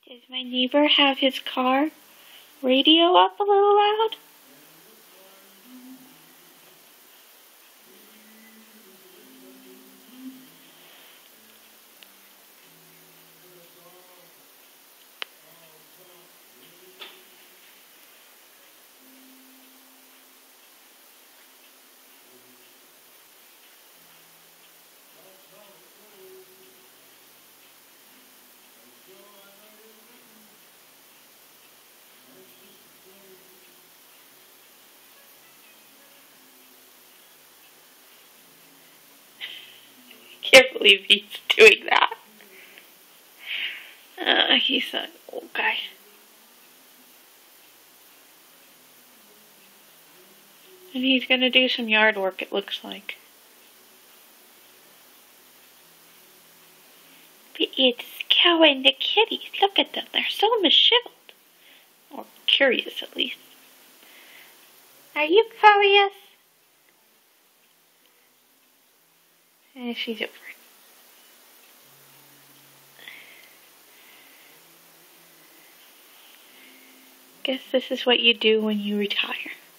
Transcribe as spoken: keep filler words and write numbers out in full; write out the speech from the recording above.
Does my neighbor have his car radio up a little loud? Can't believe he's doing that. Uh, he's an old guy. And he's gonna do some yard work, it looks like. But it's Cow and the kitties. Look at them. They're so mischievous. Or curious, at least. Are you curious? Eh, she's over. Guess this is what you do when you retire.